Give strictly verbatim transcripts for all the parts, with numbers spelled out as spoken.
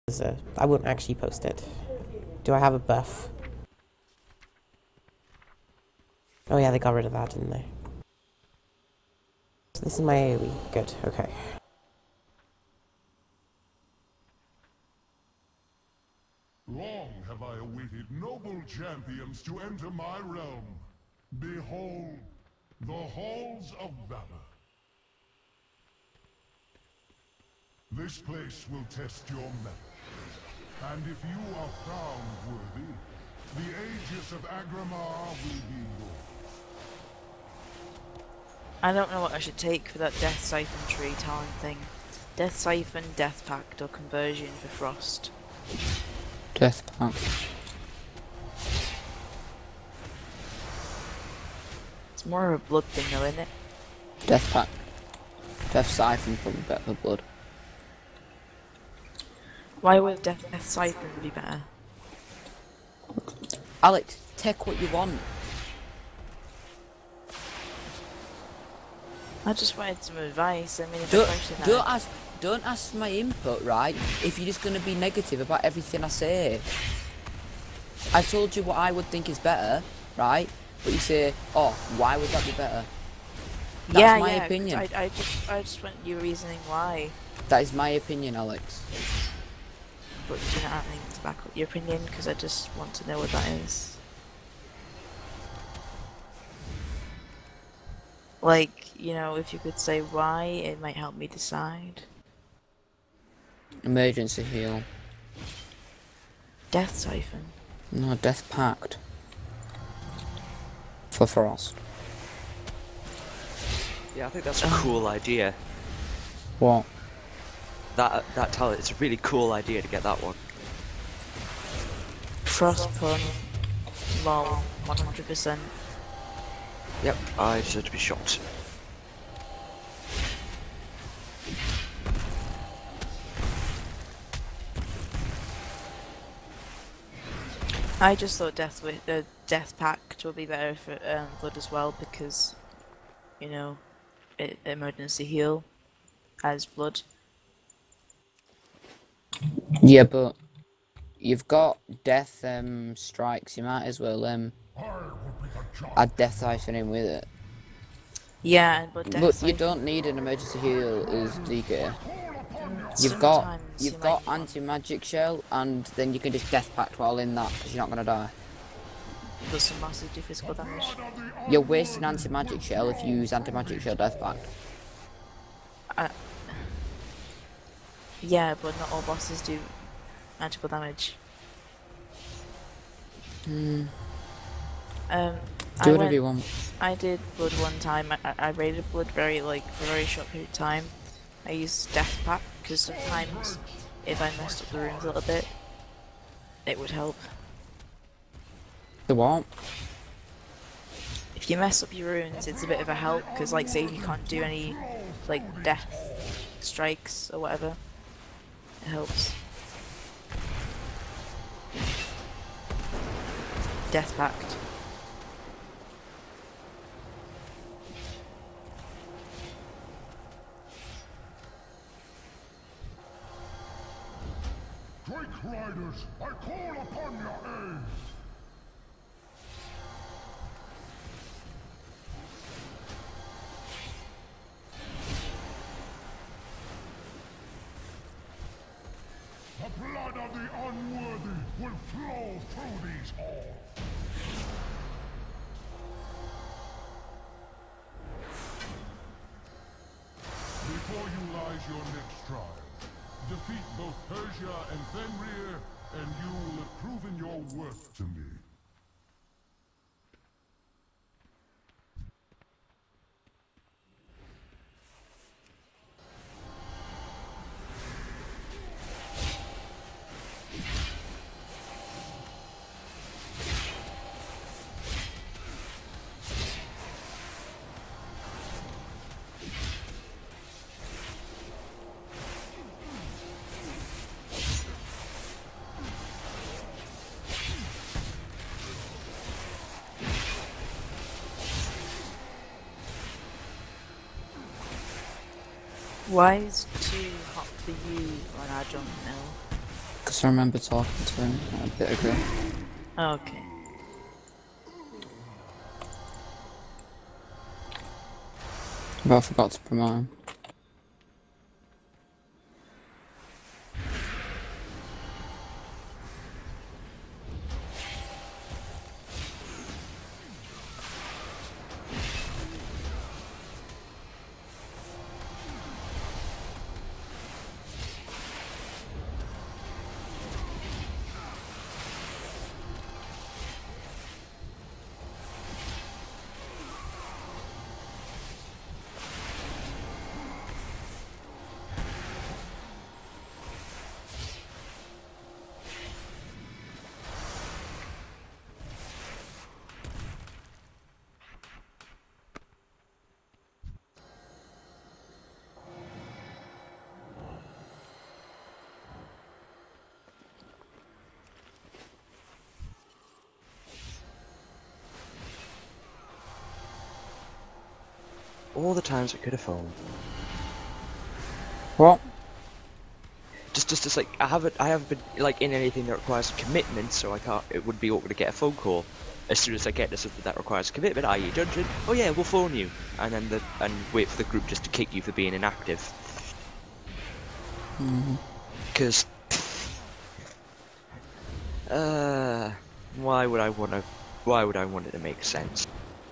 Uh, I wouldn't actually post it. Do I have a buff? Oh yeah, they got rid of that, didn't they? So this is my AoE. Good, okay. Long have I awaited noble champions to enter my realm. Behold, the halls of Valor. This place will test your mettle. And if you are found worthy, the Aegis of Agramar will be yours. I don't know what I should take for that Death Siphon tree talent thing. Death Siphon, Death Pact, or Conversion for Frost. Death Pact. It's more of a blood thing though, isn't it? Death Pact. Death Siphon probably better for blood. Why would Death, Death Siphon be better? Alex, take what you want. I just wanted some advice. I mean, if Don't, I question that, don't ask. Don't ask my input, right? If you're just gonna be negative about everything I say. I told you what I would think is better, right? But you say, "Oh, why would that be better?" That's yeah, my yeah, opinion. I, I just, I just want your reasoning why. That is my opinion, Alex. But do you not have anything to back up your opinion? Because I just want to know what that is. Like, you know, if you could say why, it might help me decide. Emergency heal. Death Siphon. No, Death Pact. For Frost. Yeah, I think that's a cool idea. What? That that talent, it's a really cool idea to get that one. Frost pun. Lol. one hundred percent. Yep, I deserve to be shot. I just thought Death with the uh, Death Pact would be better for um, blood as well because, you know, it emergency heal as blood. Yeah, but you've got death um strikes. You might as well um add Death Siphon in with it. Yeah, but Death But Siphon, you don't need an emergency heal as D K. You've sometimes got you've you got might want- anti-magic shell, and then you can just Death Pact while in that because you're not gonna die. does some massive do physical damage. You're wasting anti-magic shell if you use anti-magic shell Death Pact. Uh, yeah, but not all bosses do magical damage. Hmm. Um, Do I whatever went, you want. I did blood one time. I, I raided blood very like for a very short period of time. I used Death Pack because sometimes if I messed up the runes a little bit, it would help. The what? If you mess up your runes, it's a bit of a help because, like, say if you can't do any like death strikes or whatever, it helps. Death Pact. Drake Riders, I call upon your aid! The blood of the unworthy will flow through these halls. Before you lies your next trial. Defeat both Persia and Fenrir, and you will have proven your worth to me. Why is too hot for you on our jump now? Because I remember talking to him a bit ago. Okay. But I forgot to promote him. All the times I could have phoned. What? Just, just, just like I haven't, I haven't been like in anything that requires commitment, so I can't. It would be awkward to get a phone call. As soon as I get to something that requires commitment, that is dungeon. Oh yeah, we'll phone you, and then the and wait for the group just to kick you for being inactive. Because, mm-hmm. uh, why would I want to? Why would I want it to make sense?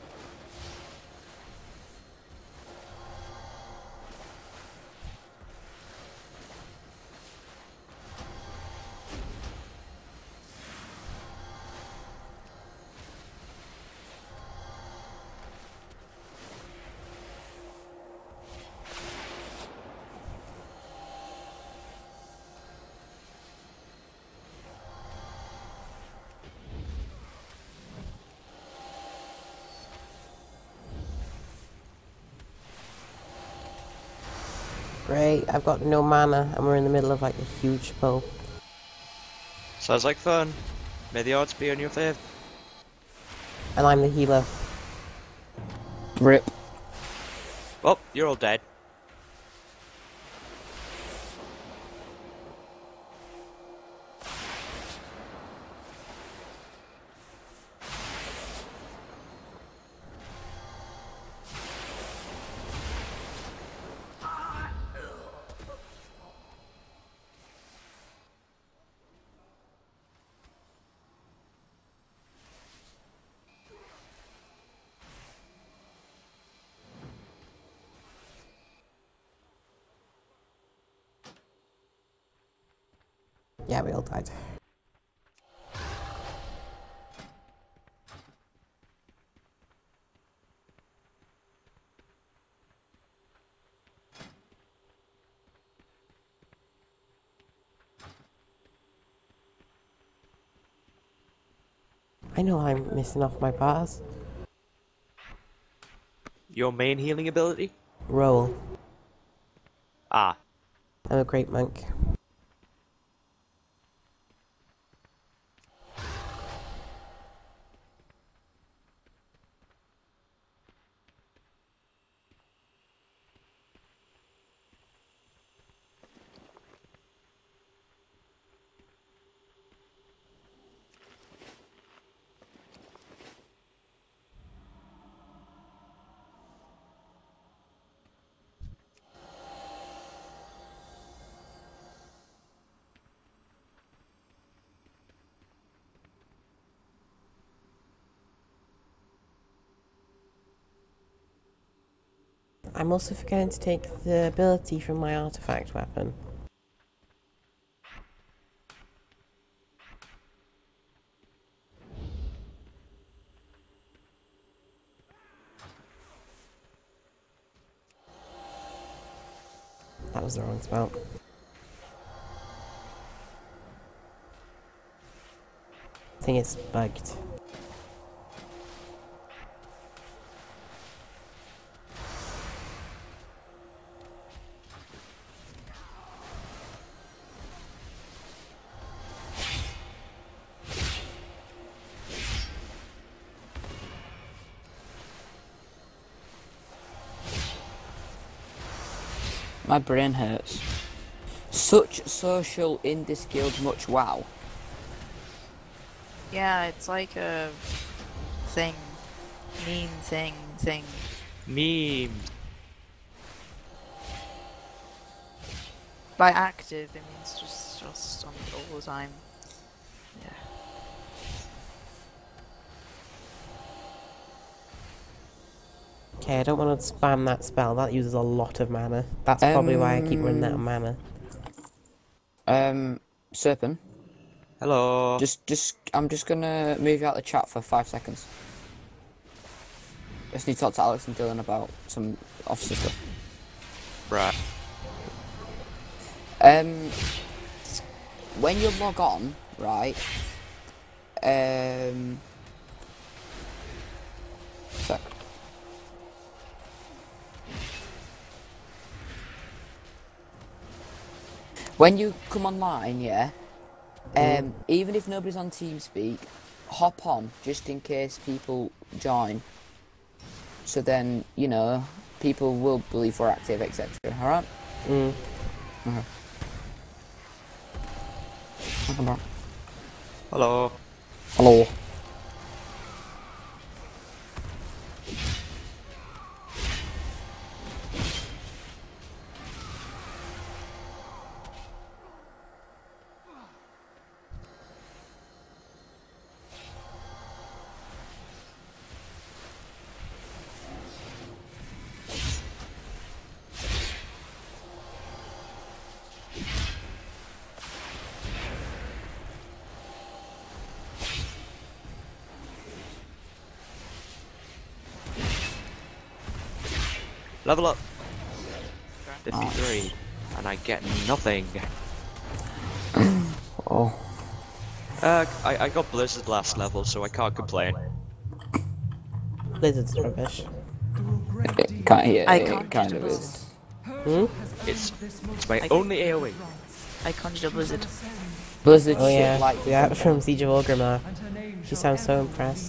Great, I've got no mana and we're in the middle of like a huge pull. Sounds like fun. May the odds be on your favour. And I'm the healer. Rip. Oh, you're all dead. Yeah, we all died. I know I'm missing off my bars. Your main healing ability? Roll. Ah. I'm a great monk. I'm also forgetting to take the ability from my artifact weapon. That was the wrong spell. I think it's bugged. My brain hurts. Such social in this guild, much wow. Yeah, it's like a thing. Meme thing thing. Meme. By active, it means just just on all the time. Yeah. Okay, I don't want to spam that spell. That uses a lot of mana. That's probably why I keep running out of mana. Um, Serpent. Hello. Just, just, I'm just gonna move you out the chat for five seconds. Just need to talk to Alex and Dylan about some officer stuff. Right. Um, when you log on, right? Um, so. When you come online, yeah, um, even if nobody's on TeamSpeak, hop on just in case people join. So then, you know, people will believe we're active, et cetera. All right? Mm. Okay. Welcome back. Hello. Hello. Level up. fifty-three. And I get nothing. Oh. Uh, I, I got Blizzard last level, so I can't complain. Blizzard's rubbish. It can't hear. I It conjured kind a of blizzard. is. Hmm? It's it's my I- only AoE. I conjured a blizzard. Blizzard Oh shit yeah, like yeah, from Siege of Orgrimmar. She sounds so impressed.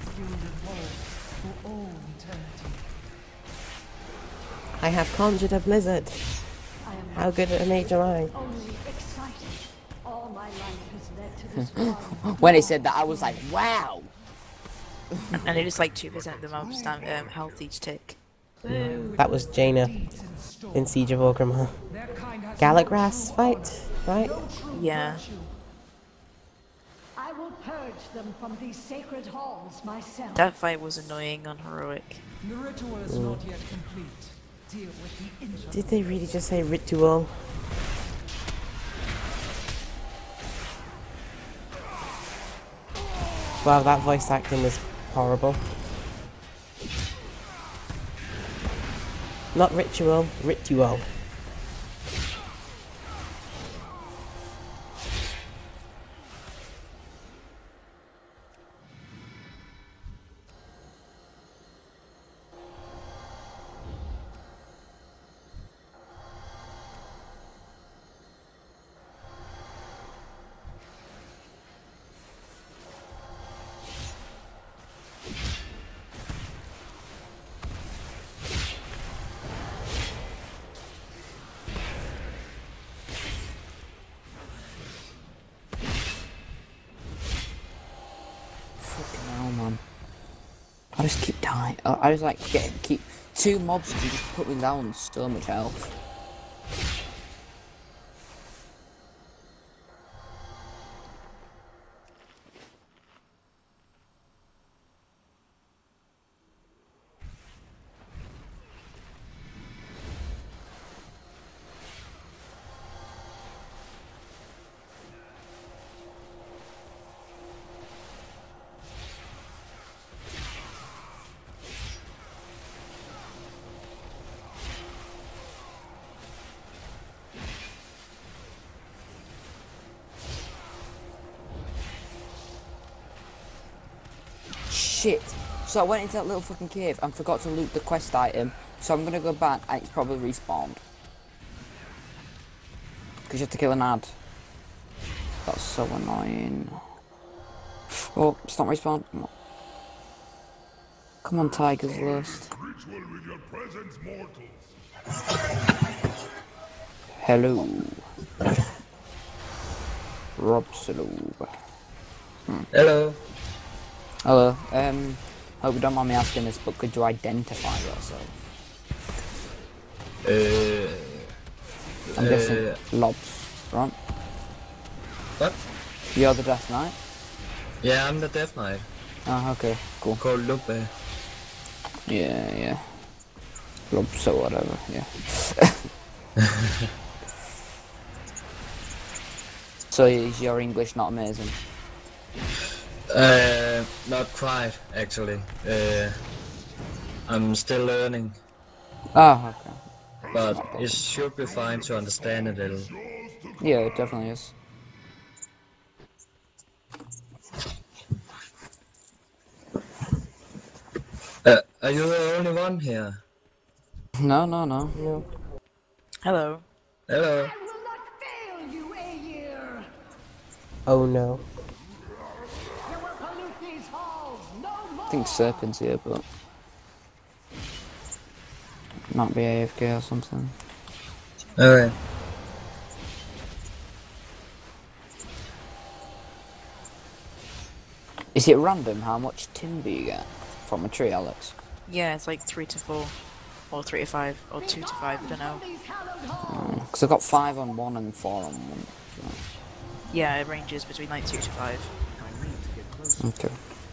I have conjured a blizzard. How good at a mage am I? Only excited. All my life has led to this one. When he said that, I was like, wow. And it is like two percent the most um, um, health each tick. That was Jaina in Siege of Orgrimmar. Gallagras fight, right? Yeah. I will purge them from these sacred halls myself. That fight was annoying on heroic. The ritual is not yet complete. Deal with the injured. Did they really just say ritual? Wow, that voice acting was horrible. Not ritual, ritual. Fucking hell, man. I just keep dying. I I just like get keep two mobs can just put me down so much health. Shit. So I went into that little fucking cave and forgot to loot the quest item. So I'm gonna go back and it's probably respawned. Because you have to kill an ad. That's so annoying. Oh, it's not respawned. No. Come on, Tiger's Lust. Ritual with your presence, mortals. Hello. Rob Saloob. Hmm. Hello. Hello. Um, hope you don't mind me asking this, but could you identify yourself? Uh, I'm uh, guessing Lobs, right? What? You're the Death Knight? Yeah, I'm the Death Knight. Oh, okay, cool. Called Lupe. Yeah, yeah. Lobs or whatever, yeah. So is your English not amazing? Uh, not quite, actually. Uh, I'm still learning, Oh, okay. but it should be fine to understand a little. Yeah, it definitely is. Uh, are you the only one here? No, no, no. No. Hello. Hello. I will not fail you, Aegir! Oh no. You will pollute these halls no more! I think Serpent's here, but... Might be A F K or something. Okay. Is it random how much timber you get from a tree, Alex? Yeah, it's like three to four, or three to five, or two to five. I don't know. Because I got five on one and four on one. So. Yeah, it ranges between like two to five. Okay.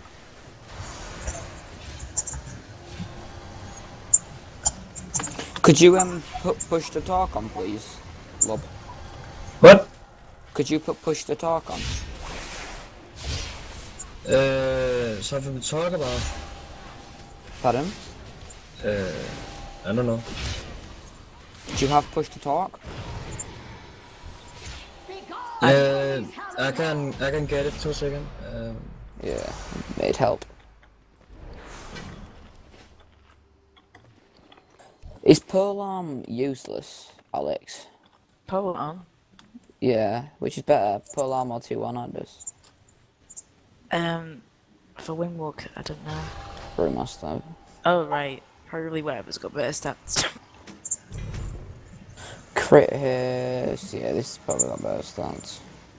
Could you um put push to talk on, please, Lob? What? Could you put push to talk on? Uh, something to talk about? Pardon? Uh, I don't know. Do you have push to talk? Uh, I can I can get it. Two seconds. Um, Yeah, it'd help. Is Pearl Arm useless, Alex? Pole on. Yeah, which is better, Pearl Arm or two one-handers? Um, for Wingwalk, I don't know. Brewmaster. Oh right, probably whatever's got better stats. Crit hits, yeah, this is probably got better stats.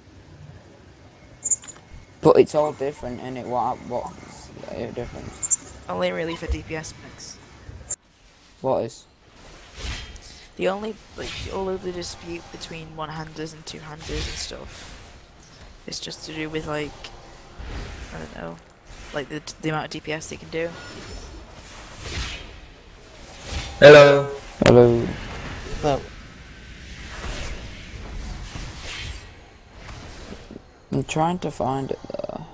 But it's all different, isn't it? What, what's the difference? Only really for D P S mix. What is? The only, like, all of the dispute between one-handers and two-handers and stuff is just to do with, like, I don't know, like the, the amount of D P S they can do. hello. Hello. Well, I'm trying to find it though.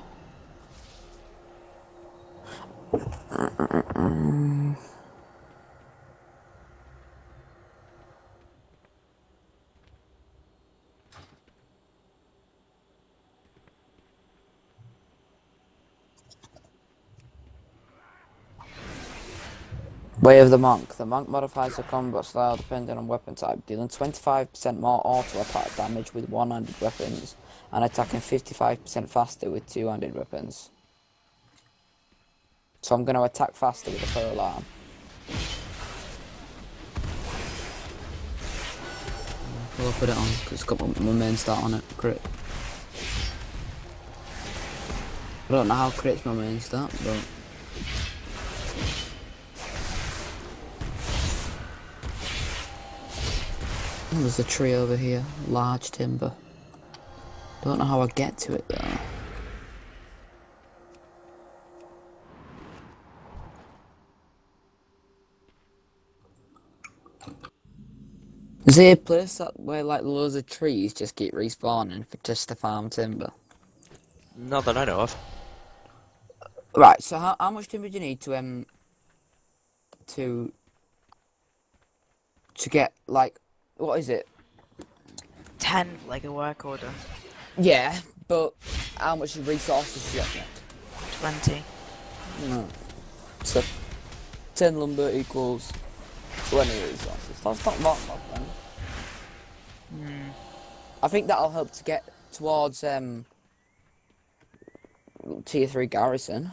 Way of the Monk. The Monk modifies the combat style depending on weapon type, dealing twenty-five percent more auto attack damage with one-handed weapons, and attacking fifty-five percent faster with two-handed weapons. So I'm going to attack faster with a Pearl Arm. I'll put it on, because it's got my main stat on it, crit. I don't know how crit's my main stat, but... Oh, there's a tree over here, large timber. Don't know how I get to it though. Is there a place that where like loads of trees just keep respawning for just to farm timber? Not that I know of. Right, so how, how much timber do you need to um to to get like what is it? Ten, for, like a work order. Yeah, but how much resources do you get? Twenty. No. So ten lumber equals twenty resources. That's not that bad then. Hmm. I think that'll help to get towards um tier three garrison.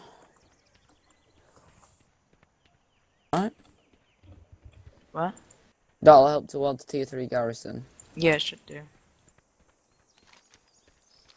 Right? What? That'll help towards tier three garrison. Yeah, it should do.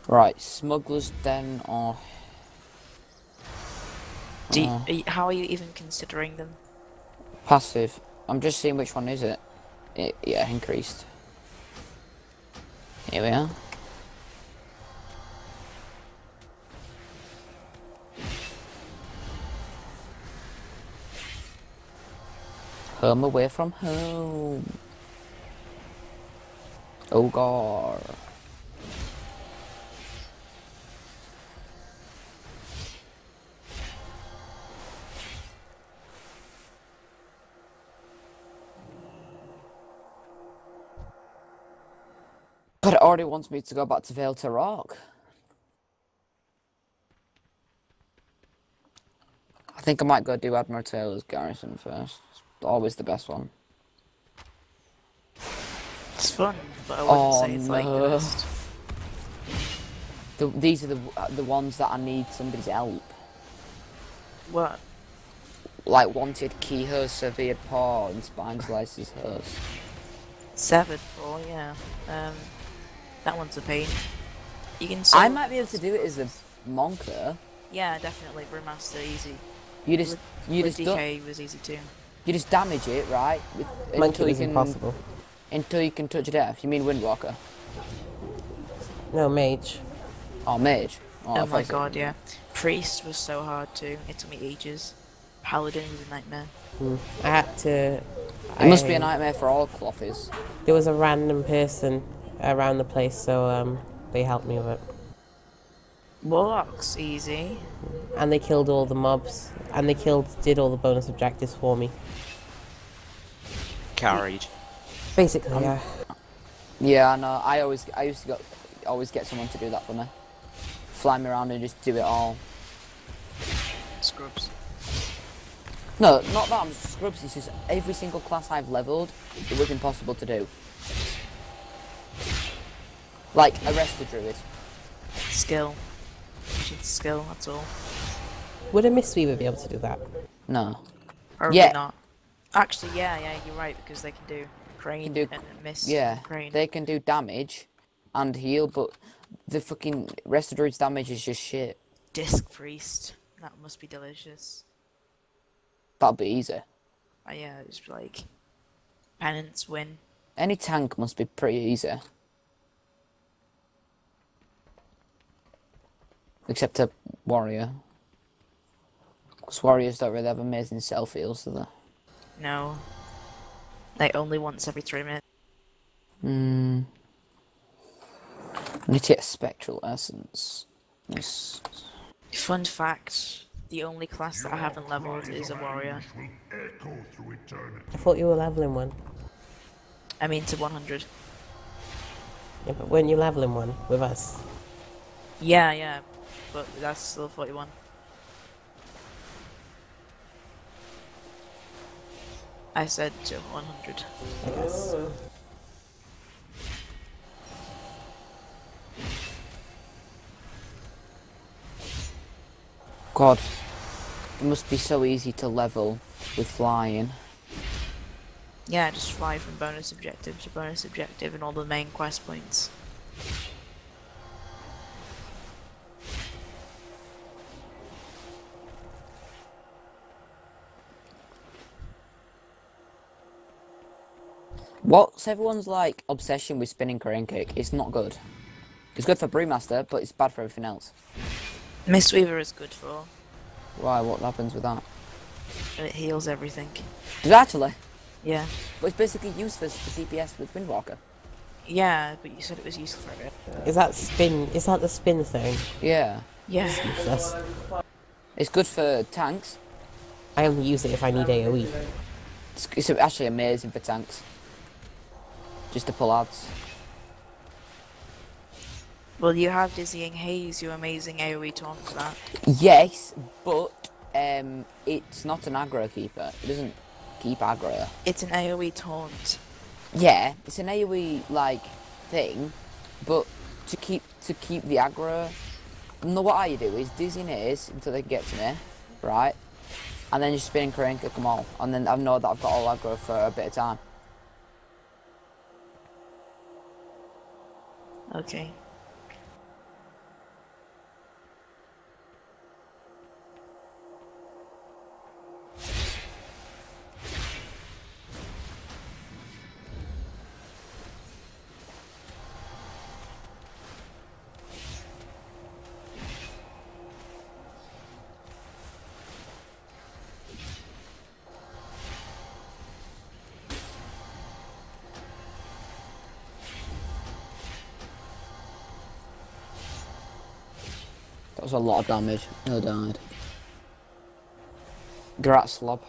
Right, Smuggler's Den or... Do you, Oh, are you- how are you even considering them? passive. I'm just seeing which one is it. it. Yeah, increased. Here we are. Home away from home. Oh god. God, it already wants me to go back to Vale to Rock. I think I might go do Admiral Taylor's Garrison first. It's always the best one. It's fun, but I wouldn't Oh, say it's like the no. best. The, these are the uh, the ones that I need somebody's help. What? Like wanted Keyhose, Severed Paw, and Spine Slices Hose. Severed Paw, yeah. Um, that one's a pain. You can. I solo might be able to do it as a monk though. Yeah, definitely. Brewmaster easy. You just you With just don't, D K was easy too. you just damage it, right? With, Monkey until you is can impossible. until you can touch death. You mean Windwalker? No, mage. Oh, mage. Oh, I Oh thought my you said- god, yeah. Priest was so hard too. It took me ages. Paladin was a nightmare. Hmm. I had to... It must be a I- nightmare for all clothies. There was a random person around the place, so um, they helped me with it. Warlock's easy. And they killed all the mobs, and they killed, did all the bonus objectives for me. Carried. Basically, yeah. Yeah, I know. I always I used to go, always get someone to do that for me. Fly me around and just do it all. Scrubs. No, not that I'm scrubs. It's just every single class I've leveled, it was impossible to do. Like arrest the druid. Skill. Just skill, that's all. Would a Mistweaver be able to do that? No. Probably Yeah. not. Actually, yeah, yeah, you're right, because they can do crane Can do- and miss Yeah, crane. they can do damage and heal, but the fucking rest of druid's damage is just shit. Disc Priest. That must be delicious. That'd be easy. Oh, yeah, it's like penance win. Any tank must be pretty easy. Except a warrior. Because warriors don't really have amazing self heals, do they? No. Like only once every three minutes. Hmm. I need to get a spectral essence. Yes. Fun fact, the only class that I haven't leveled is a warrior. Echo through eternity. I thought you were leveling one. I mean to one hundred. Yeah, but weren't you leveling one with us? Yeah, yeah, but that's still forty-one. I said to one hundred. I guess. God. It must be so easy to level with flying. Yeah, just fly from bonus objective to bonus objective and all the main quest points. What's everyone's like obsession with spinning crane kick? It's not good. It's good for Brewmaster, but it's bad for everything else. Mistweaver is good for, Why? What happens with that? and it heals everything. Does it actually? Yeah. But it's basically useless for D P S with Windwalker. Yeah, but you said it was useful for it. Is that spin? Is that the spin thing? Yeah. Yeah. Useless. It's good for tanks. I only use it if I need AoE. It's, it's actually amazing for tanks. Just to pull ads. Well, you have Dizzying Haze, you amazing AoE taunt for that. Yes, but um, it's not an aggro keeper. It doesn't keep aggro. It's an AoE taunt. Yeah, it's an AoE like thing, but to keep to keep the aggro. No, what I do is dizzy Haze until they get to me, right? And then just spin crane kick them all, and then I know that I've got all aggro for a bit of time. Okay. That was a lot of damage. No died. Grat slob.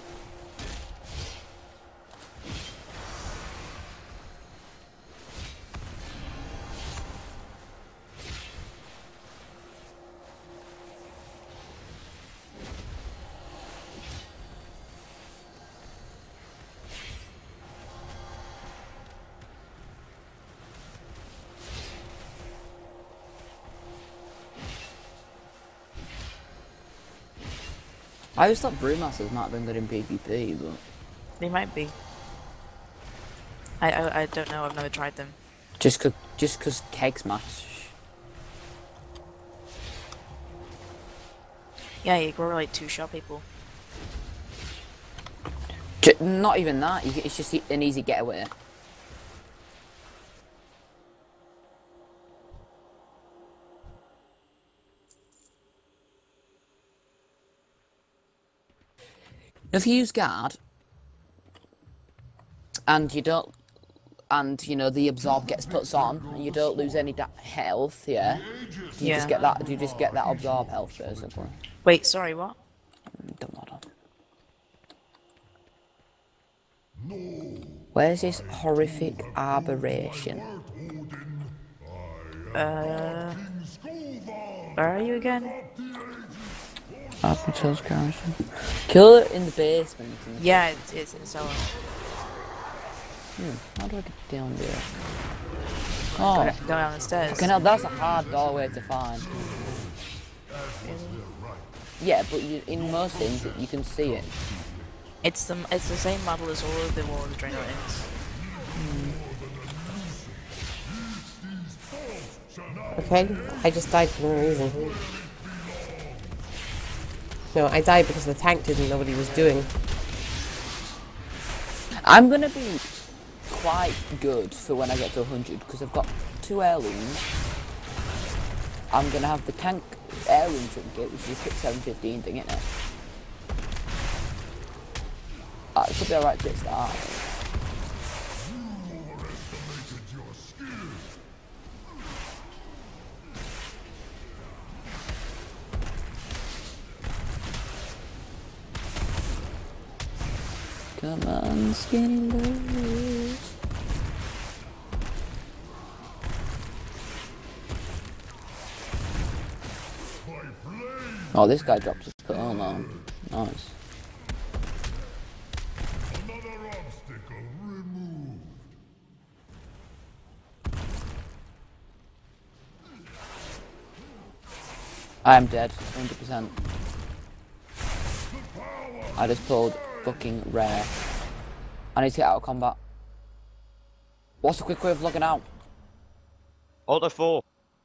I always thought Brewmasters might have been good in PvP, but... They might be. I, I, I don't know, I've never tried them. Just cause, just cause Keg Smash. Yeah, you grow like two-shot people. J not even that, you, it's just an easy getaway. If you use guard, and you don't, and you know the absorb gets put on, and you don't lose any da health, yeah, do you Yeah. just get that? Do you just get that absorb health basically? Wait, sorry, what? Don't matter. Where's this horrific aberration? Uh, where are you again? Arbitrar's garrison. Kill it in the basement. Yeah, it's, it's in the cellar. Hmm, how do I get down there? Go, Oh, go down the stairs. fucking hell, that's a hard doorway to find. Yeah, but you, in most things, you can see it. It's the it's the same model as all of the War of the Dragonlance. Okay, I just died for no reason. No, I died because the tank didn't know what he was doing. I'm gonna be quite good for when I get to one hundred because I've got two heirlooms. I'm gonna have the tank heirloom trinket, which is a six seven fifteen thing, isn't it? Uh, it should be alright to get started. Come on, skinny love. Oh, this guy drops a pearl now. Nice. Another obstacle removed. I am dead, one hundred percent. I just pulled fucking rare. I need to get out of combat. What's the quick way of logging out? Alt F four.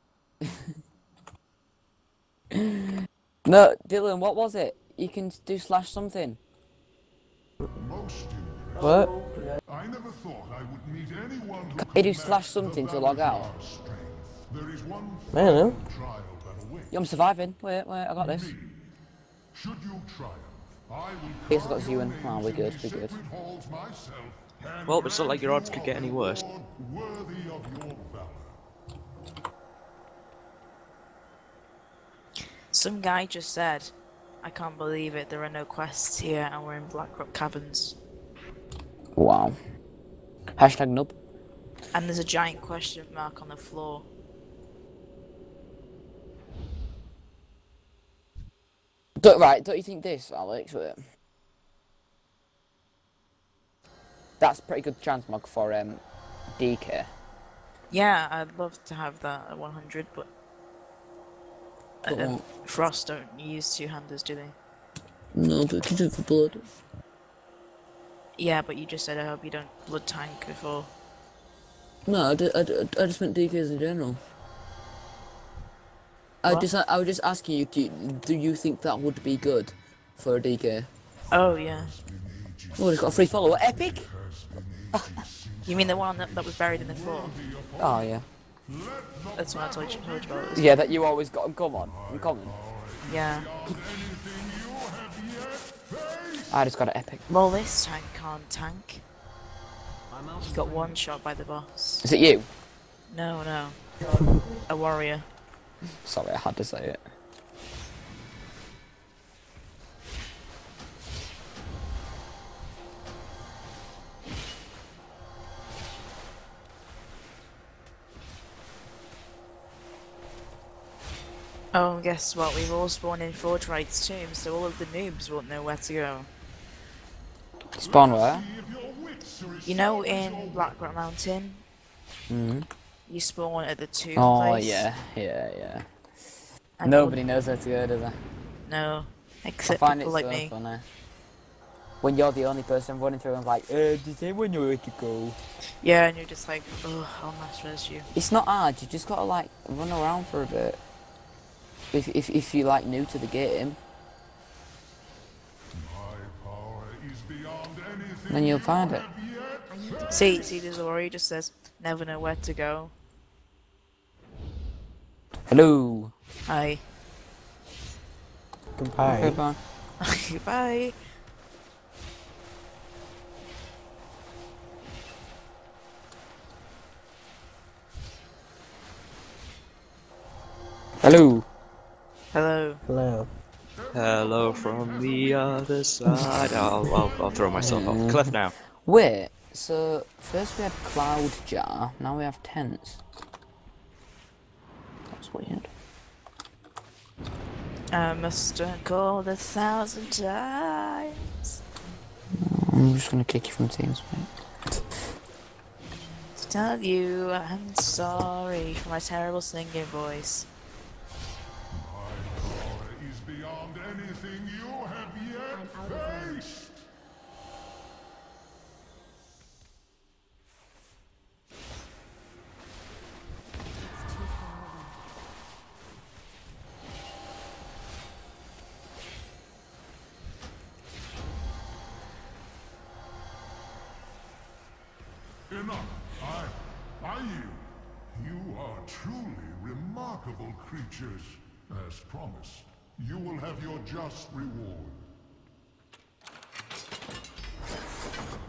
No, Dylan, what was it? You can do slash something. Most impressive. What? I never thought I would meet anyone who Can could you do match slash the something to log out? Valor's strength. There is one I don't know. final trial that awaits. Yeah, I'm surviving. Wait, wait, I got this. Should you triumph, I will Yes, I got carve you your in. names Oh, we're in good, these we're good. sacred halls myself, and Well, it's not like your grant odds you could get any worse. a reward worthy of your valor. Some guy just said, I can't believe it, there are no quests here and we're in Blackrock Caverns. Wow. Hashtag noob. And there's a giant question mark on the floor. Don't, right, don't you think this, Alex? With it? That's a pretty good chance mark for um, D K. Yeah, I'd love to have that at one hundred, but uh, But um, what? Frost don't use two-handers, do they? No, but you can do it for blood. Yeah, but you just said I hope you don't blood tank before. No, I, d I, d I just meant D Ks in general. I What? just I was just asking you, do you, do you think that would be good for a D K? Oh yeah. Oh, it's got a free follower. Epic! You mean the one that, that was buried in the floor? Oh, yeah. That's what I told you, told you about. Yeah, that you always got. Come on, come on. Yeah. I just got an epic. Well, this tank can't tank. He got one shot by the boss. Is it you? No, no. A warrior. Sorry, I had to say it. Oh, guess what? We've all spawned in Fortrite's tomb, so all of the noobs won't know where to go. Spawn where? You know, in Blackrock Mountain, Mm. you spawn at the tomb Oh place. yeah, yeah, yeah. and Nobody all- knows where to go, does they? No, I except find it people so like me. funny. When you're the only person running through and like, uh, does anyone know where to go? Yeah, and you're just like, oh, I'll mass res you. It's not hard, you just gotta like run around for a bit. If if if you're like new to the game, My power is beyond anything then you'll you find it. have yet See, see, there's a warrior just says, never know where to go. Hello. Hi. Goodbye. Okay, bye. Bye. Hello. Hello. Hello. Hello from the other side. I'll, I'll, I'll throw myself off cliff now. Wait, so first we had Cloud Jar, now we have Tents. That's weird. I must have called a thousand times I'm just gonna kick you from Teams, mate. to tell you I'm sorry for my terrible singing voice. My power is beyond anything you have yet faced. Enough. I, I yield. You are truly remarkable creatures. As promised, you will have your just reward.